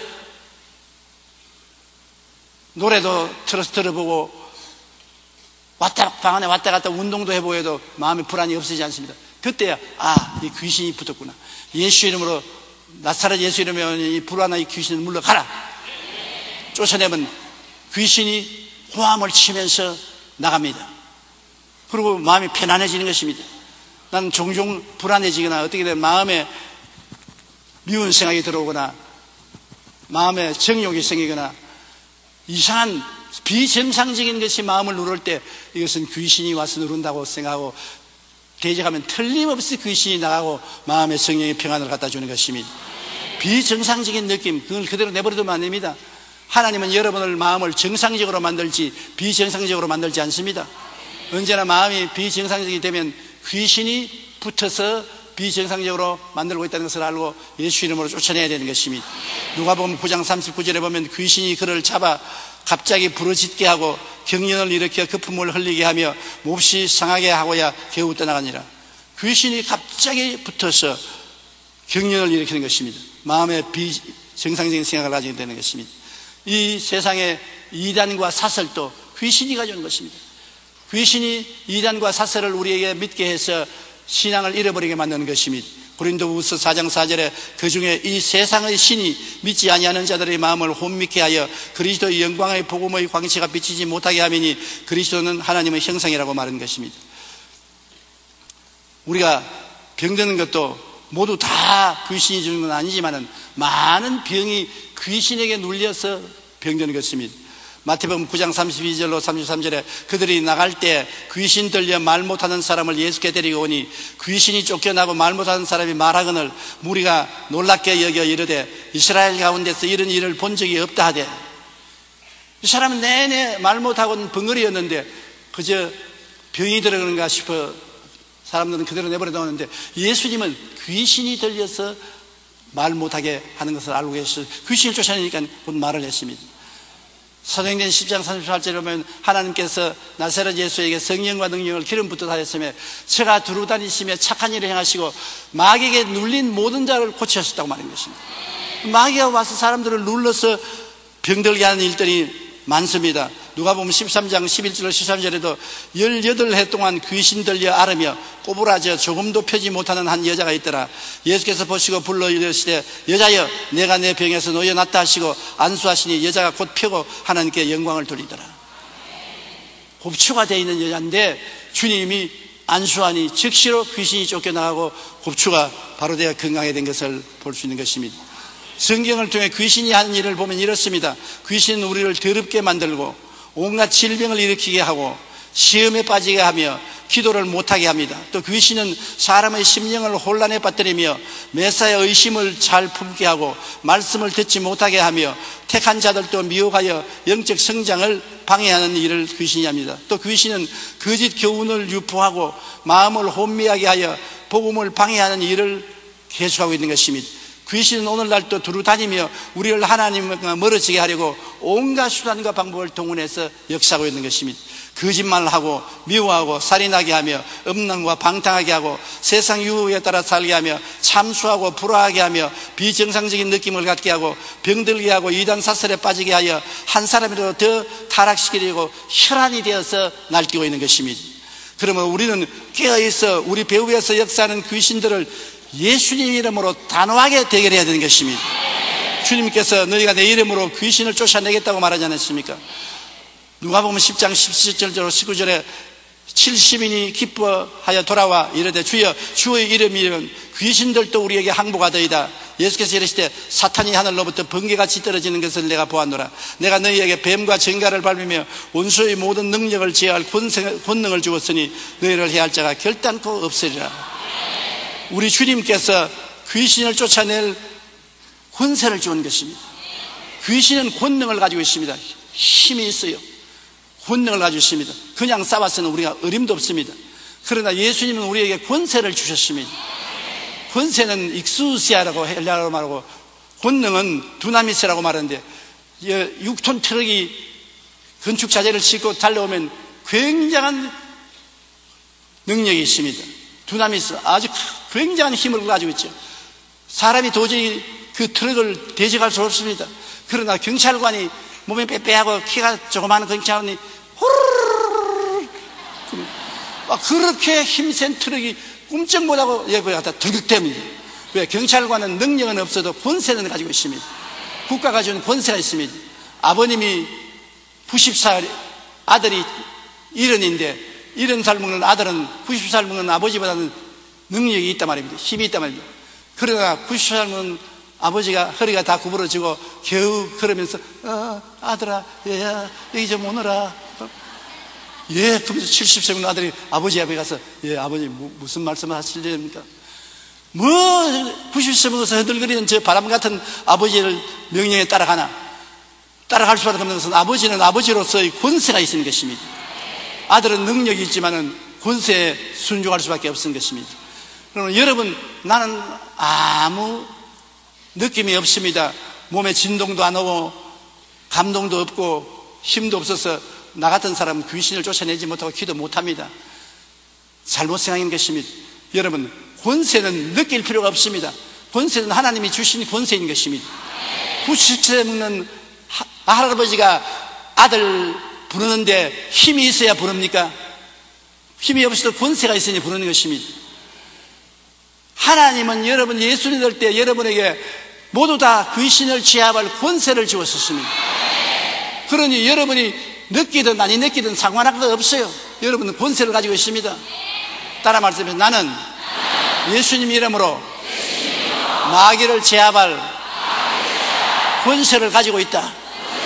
Speaker 1: 노래도 틀어서 들어보고 왔다 방 안에 왔다 갔다 운동도 해보고 해도 마음의 불안이 없어지지 않습니다. 그때야 아, 이 귀신이 붙었구나. 예수 이름으로 나사렛 예수 이름으로 이 불안한 이 귀신을 물러가라. 쫓아내면 귀신이 호함을 치면서 나갑니다. 그리고 마음이 편안해지는 것입니다. 나는 종종 불안해지거나 어떻게 되면 마음에 미운 생각이 들어오거나 마음에 정욕이 생기거나 이상한 비정상적인 것이 마음을 누를 때 이것은 귀신이 와서 누른다고 생각하고 대적하면 틀림없이 귀신이 나가고 마음의 성령의 평안을 갖다 주는 것입니다. 비정상적인 느낌, 그걸 그대로 내버려두면 안 됩니다. 하나님은 여러분을 마음을 정상적으로 만들지 비정상적으로 만들지 않습니다. 언제나 마음이 비정상적이 되면 귀신이 붙어서 비정상적으로 만들고 있다는 것을 알고 예수 이름으로 쫓아내야 되는 것입니다. 누가복음 구 장 삼십구 절에 보면 귀신이 그를 잡아 갑자기 부르짖게 하고 경련을 일으켜 거품을 흘리게 하며 몹시 상하게 하고야 겨우 떠나가니라. 귀신이 갑자기 붙어서 경련을 일으키는 것입니다. 마음에 비정상적인 생각을 가지게 되는 것입니다. 이 세상에 이단과 사설도 귀신이 가져오는 것입니다. 귀신이 이단과 사설을 우리에게 믿게 해서 신앙을 잃어버리게 만드는 것입니다. 고린도후서 사 장 사 절에 그 중에 이 세상의 신이 믿지 아니하는 자들의 마음을 혼미케 하여 그리스도의 영광의 복음의 광채가 비치지 못하게 하미니 그리스도는 하나님의 형상이라고 말한 것입니다. 우리가 병드는 것도 모두 다 귀신이 주는 건 아니지만 많은 병이 귀신에게 눌려서 병드는 것입니다. 마태복음 구 장 삼십이 절로 삼십삼 절에 그들이 나갈 때 귀신 들려 말 못하는 사람을 예수께 데리고 오니 귀신이 쫓겨나고 말 못하는 사람이 말하거늘 무리가 놀랍게 여겨 이르되 이스라엘 가운데서 이런 일을 본 적이 없다 하되, 이 사람은 내내 말 못하고는 벙어리였는데 그저 병이 들어가는가 싶어 사람들은 그대로 내버려 두었는데 예수님은 귀신이 들려서 말 못하게 하는 것을 알고 계셔서 귀신을 쫓아내니까 곧 말을 했습니다. 사도행전 십 장 삼십팔 절에 보면 하나님께서 나사렛 예수에게 성령과 능력을 기름 붓듯 하였으며 저가 두루 다니시며 착한 일을 행하시고 마귀에게 눌린 모든 자를 고치셨다고 말한 것입니다. 마귀가 와서 사람들을 눌러서 병들게 하는 일들이 많습니다. 누가 보면 십삼 장 십일 절 십삼 절에도 열여덟 해 동안 귀신 들려 앓으며 꼬부라져 조금도 펴지 못하는 한 여자가 있더라. 예수께서 보시고 불러 이르시되 여자여 내가 내 병에서 놓여놨다 하시고 안수하시니 여자가 곧 펴고 하나님께 영광을 돌리더라. 곱추가 되어 있는 여자인데 주님이 안수하니 즉시로 귀신이 쫓겨나가고 곱추가 바로 되어 건강하게 된 것을 볼 수 있는 것입니다. 성경을 통해 귀신이 하는 일을 보면 이렇습니다. 귀신은 우리를 더럽게 만들고 온갖 질병을 일으키게 하고 시험에 빠지게 하며 기도를 못하게 합니다. 또 귀신은 사람의 심령을 혼란에 빠뜨리며 매사에 의심을 잘 품게 하고 말씀을 듣지 못하게 하며 택한 자들도 미혹하여 영적 성장을 방해하는 일을 귀신이 합니다. 또 귀신은 거짓 교훈을 유포하고 마음을 혼미하게 하여 복음을 방해하는 일을 계속하고 있는 것입니다. 귀신은 오늘날도 두루 다니며 우리를 하나님과 멀어지게 하려고 온갖 수단과 방법을 동원해서 역사하고 있는 것입니다. 거짓말을 하고 미워하고 살인하게 하며 음란과 방탕하게 하고 세상 유혹에 따라 살게 하며 참수하고 불화하게 하며 비정상적인 느낌을 갖게 하고 병들게 하고 이단 사설에 빠지게 하여 한 사람이라도 더 타락시키려고 혈안이 되어서 날뛰고 있는 것입니다. 그러면 우리는 깨어있어 우리 배후에서 역사하는 귀신들을 예수님 이름으로 단호하게 대결해야 되는 것입니다. 주님께서 너희가 내 이름으로 귀신을 쫓아내겠다고 말하지 않았습니까? 누가 보면 십 장 십칠 절 십구 절에 칠십 인이 기뻐하여 돌아와 이르되 주여 주의 이름이면 귀신들도 우리에게 항복하더이다. 예수께서 이르시되 사탄이 하늘로부터 번개같이 떨어지는 것을 내가 보았노라. 내가 너희에게 뱀과 정갈을 밟으며 원수의 모든 능력을 제어할 권능을 주었으니 너희를 해할 자가 결단코 없으리라. 우리 주님께서 귀신을 쫓아낼 권세를 주는 것입니다. 귀신은 권능을 가지고 있습니다. 힘이 있어요. 권능을 가지고 있습니다. 그냥 싸워서는 우리가 어림도 없습니다. 그러나 예수님은 우리에게 권세를 주셨습니다. 권세는 익수시아라고 헬라어로 말하고 권능은 두나미스라고 말하는데 육 톤 트럭이 건축 자재를 싣고 달려오면 굉장한 능력이 있습니다. 두나미스 아주 굉장한 힘을 가지고 있죠. 사람이 도저히 그 트럭을 대적할 수 없습니다. 그러나 경찰관이 몸에 빼빼하고 키가 조그마한 경찰관이 호르르르르 그렇게 힘센 트럭이 꼼짝 못하고 예보에 갖다 들극댑니다. 왜? 경찰관은 능력은 없어도 권세는 가지고 있습니다. 국가가 준 권세가 있습니다. 아버님이 구십 살 아들이 일흔인데 일흔 살 먹는 아들은 구십 살 먹는 아버지보다는 능력이 있단 말입니다. 힘이 있단 말입니다. 그러나 구십 살 먹는 아버지가 허리가 다 구부러지고 겨우 걸으면서 어, 아들아 얘야 여기 좀 오너라. 예, 그러면서 칠십 세 먹는 아들이 아버지 앞에 가서 예 아버지 무, 무슨 말씀을 하시려니까 뭐 구십 세 먹어서 흔들거리는 저 바람 같은 아버지를 명령에 따라가나. 따라갈 수밖에 없는 것은 아버지는 아버지로서의 권세가 있는 것입니다. 아들은 능력이 있지만은 권세에 순종할 수밖에 없는 것입니다. 그러면 여러분, 나는 아무 느낌이 없습니다. 몸에 진동도 안 오고 감동도 없고 힘도 없어서 나 같은 사람은 귀신을 쫓아내지 못하고 기도 못합니다. 잘못 생각인 것입니다. 여러분, 권세는 느낄 필요가 없습니다. 권세는 하나님이 주신 권세인 것입니다. 구십 세 먹는 할아버지가 아들 부르는데 힘이 있어야 부릅니까? 힘이 없어도 권세가 있으니 부르는 것입니다. 하나님은 여러분 예수 믿을 때 여러분에게 모두 다 귀신을 제압할 권세를 주었습니다. 그러니 여러분이 느끼든 아니 느끼든 상관할 것 없어요. 여러분은 권세를 가지고 있습니다. 따라 말씀해, 나는 예수님 이름으로 마귀를 제압할 권세를 가지고 있다.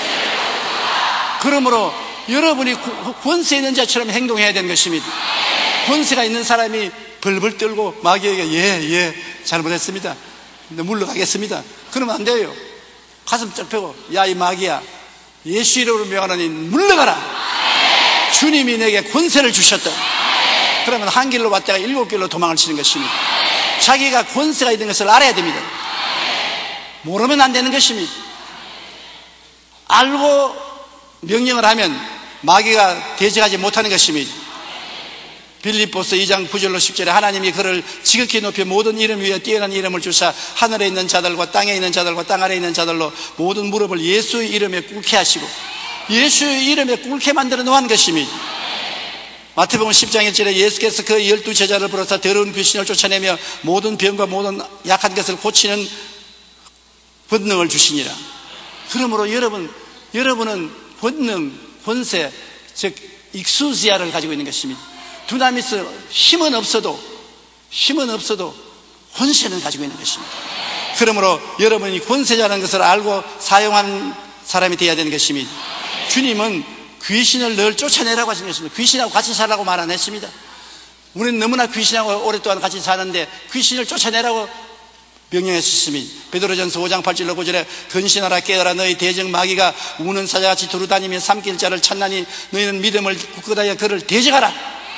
Speaker 1: 그러므로 여러분이 권세 있는 자처럼 행동해야 되는 것입니다. 권세가 있는 사람이 벌벌 떨고 마귀에게 예, 예, 잘못했습니다. 근데 물러가겠습니다. 그러면 안 돼요. 가슴 쫙 펴고 야, 이 마귀야, 예수 이름으로 명하노니 물러가라. 주님이 내게 권세를 주셨다. 그러면 한 길로 왔다가 일곱 길로 도망을 치는 것입니다. 자기가 권세가 있는 것을 알아야 됩니다. 모르면 안 되는 것입니다. 알고 명령을 하면 마귀가 대적하지 못하는 것입니다. 빌립보서 이 장 구 절로 십 절에 하나님이 그를 지극히 높여 모든 이름 위에 뛰어난 이름을 주사 하늘에 있는 자들과 땅에 있는 자들과 땅 아래에 있는 자들로 모든 무릎을 예수의 이름에 꿇게 하시고, 예수의 이름에 꿇게 만들어 놓은 것입니다. 마태복음 십 장 일 절에 예수께서 그 열두 제자를 부르사 더러운 귀신을 쫓아내며 모든 병과 모든 약한 것을 고치는 권능을 주시니라. 그러므로 여러분, 여러분은 권능, 권세, 즉 익수지아를 가지고 있는 것입니다. 두나미스, 힘은 없어도 힘은 없어도 권세는 가지고 있는 것입니다. 그러므로 여러분이 권세자라는 것을 알고 사용하는 사람이 되어야 되는 것입니다. 주님은 귀신을 늘 쫓아내라고 하신 것입니다. 귀신하고 같이 살라고 말 안 했습니다. 우리는 너무나 귀신하고 오랫동안 같이 사는데 귀신을 쫓아내라고 명령했습니다. 베드로전서 오 장 팔 절로 구 절에 근신하라 깨어라 너희 대적 마귀가 우는 사자같이 두루다니며 삼킬 자를 찾나니 너희는 믿음을 굳건하여 그를 대적하라.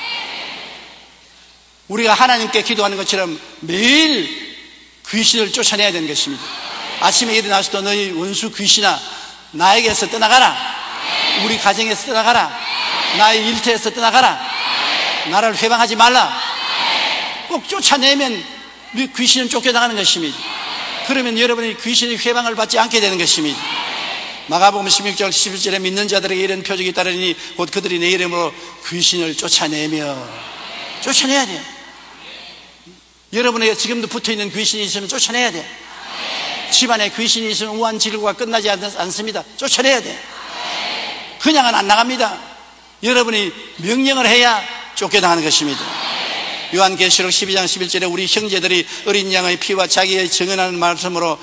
Speaker 1: 우리가 하나님께 기도하는 것처럼 매일 귀신을 쫓아내야 되는 것입니다. 아침에 일어나서도 너희 원수 귀신아 나에게서 떠나가라. 우리 가정에서 떠나가라. 나의 일터에서 떠나가라. 나를 회방하지 말라. 꼭 쫓아내면 귀신은 쫓겨나가는 것입니다. 그러면 여러분이 귀신의 회방을 받지 않게 되는 것입니다. 마가복음 십육 장 십일 절에 믿는 자들에게 이런 표적이 따르니 곧 그들이 내 이름으로 귀신을 쫓아내며, 쫓아내야 돼요. 여러분에게 지금도 붙어있는 귀신이 있으면 쫓아내야 돼요. 집안에 귀신이 있으면 우환질구가 끝나지 않습니다. 쫓아내야 돼요. 그냥은 안 나갑니다. 여러분이 명령을 해야 쫓겨나가는 것입니다. 요한계시록 십이 장 십일 절에 우리 형제들이 어린 양의 피와 자기의 정언하는 말씀으로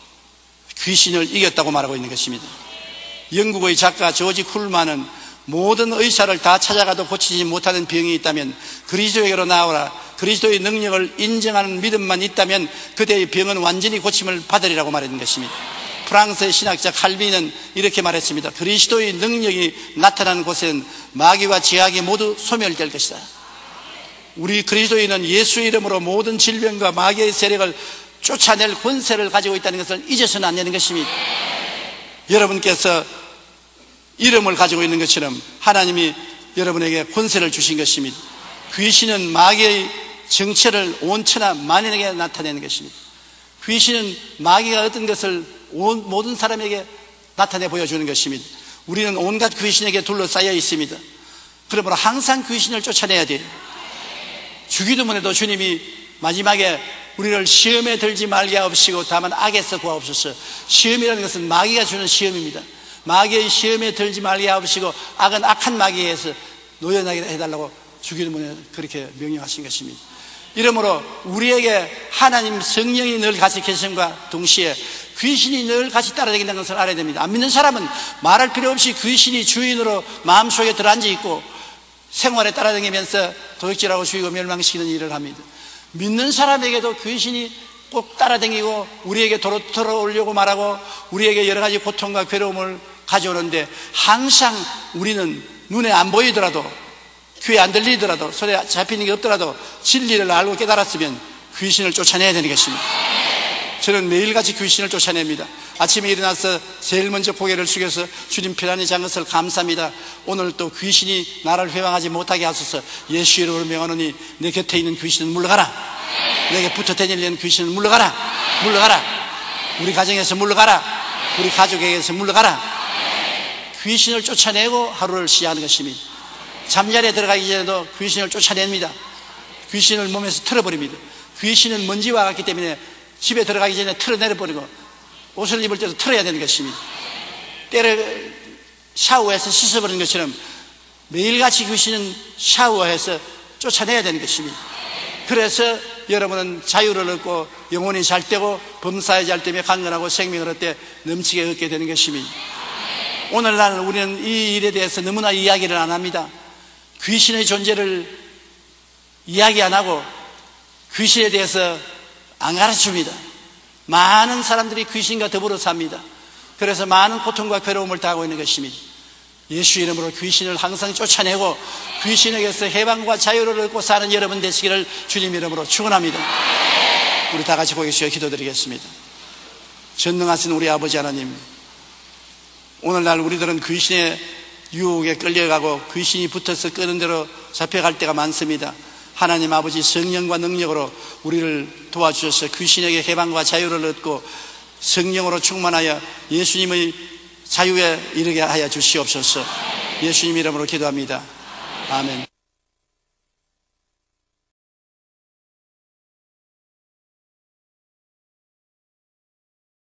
Speaker 1: 귀신을 이겼다고 말하고 있는 것입니다. 영국의 작가 조지 쿨만은 모든 의사를 다 찾아가도 고치지 못하는 병이 있다면 그리스도에게로 나오라. 그리스도의 능력을 인정하는 믿음만 있다면 그대의 병은 완전히 고침을 받으리라고 말했는 것입니다. 프랑스의 신학자 칼빈은 이렇게 말했습니다. 그리스도의 능력이 나타나는 곳에는 마귀와 지악이 모두 소멸될 것이다. 우리 그리스도인은 예수의 이름으로 모든 질병과 마귀의 세력을 쫓아낼 권세를 가지고 있다는 것을 잊어서는 안 되는 것입니다. 여러분께서 이름을 가지고 있는 것처럼 하나님이 여러분에게 권세를 주신 것입니다. 귀신은 마귀의 정체를 온 천하 만인에게 나타내는 것입니다. 귀신은 마귀가 어떤 것을 온, 모든 사람에게 나타내 보여주는 것입니다. 우리는 온갖 귀신에게 둘러싸여 있습니다. 그러므로 항상 귀신을 쫓아내야 돼요. 주기도문에도 주님이 마지막에 우리를 시험에 들지 말게 하옵시고 다만 악에서 구하옵소서. 시험이라는 것은 마귀가 주는 시험입니다. 마귀의 시험에 들지 말게 하옵시고 악은 악한 마귀에서 노연하게 해달라고 주기도문에 그렇게 명령하신 것입니다. 이러므로 우리에게 하나님 성령이 늘 같이 계심과 동시에 귀신이 늘 같이 따라다닌다는 것을 알아야 됩니다. 안 믿는 사람은 말할 필요 없이 귀신이 주인으로 마음속에 들어앉아 있고 생활에 따라다니면서 도둑질하고 죽이고 멸망시키는 일을 합니다. 믿는 사람에게도 귀신이 꼭 따라다니고 우리에게 도로 털어오려고 말하고 우리에게 여러 가지 고통과 괴로움을 가져오는데 항상 우리는 눈에 안 보이더라도 귀에 안 들리더라도 손에 잡히는 게 없더라도 진리를 알고 깨달았으면 귀신을 쫓아내야 되는 것입니다. 저는 매일같이 귀신을 쫓아냅니다. 아침에 일어나서 제일 먼저 고개를 숙여서 주님 편안히 잔 것을 감사합니다. 오늘 또 귀신이 나를 회방하지 못하게 하소서. 예수 이름으로 명하노니 내 곁에 있는 귀신은 물러가라. 내게 붙어 다니려는 귀신은 물러가라. 물러가라. 우리 가정에서 물러가라. 우리 가족에게서 물러가라. 귀신을 쫓아내고 하루를 시작하는 것입니다. 잠자리에 들어가기 전에도 귀신을 쫓아냅니다. 귀신을 몸에서 틀어버립니다. 귀신은 먼지와 같기 때문에 집에 들어가기 전에 틀어내려버리고 옷을 입을 때도 틀어야 되는 것입니다. 때를 샤워해서 씻어버리는 것처럼 매일같이 귀신은 샤워해서 쫓아내야 되는 것입니다. 그래서 여러분은 자유를 얻고 영혼이 잘 되고 범사에 잘 되며 강건하고 생명을 얻되 넘치게 얻게 되는 것입니다. 오늘날 우리는 이 일에 대해서 너무나 이야기를 안 합니다. 귀신의 존재를 이야기 안 하고 귀신에 대해서 안 가르칩니다. 많은 사람들이 귀신과 더불어 삽니다. 그래서 많은 고통과 괴로움을 당하고 있는 것입니다. 예수 이름으로 귀신을 항상 쫓아내고 귀신에게서 해방과 자유를 얻고 사는 여러분 되시기를 주님 이름으로 축원합니다. 우리 다 같이 고개 숙여 기도드리겠습니다. 전능하신 우리 아버지 하나님, 오늘날 우리들은 귀신의 유혹에 끌려가고 귀신이 붙어서 끄는 대로 잡혀갈 때가 많습니다. 하나님 아버지 성령과 능력으로 우리를 도와주셔서 귀신에게 해방과 자유를 얻고 성령으로 충만하여 예수님의 자유에 이르게 하여 주시옵소서. 예수님 이름으로 기도합니다. 아멘.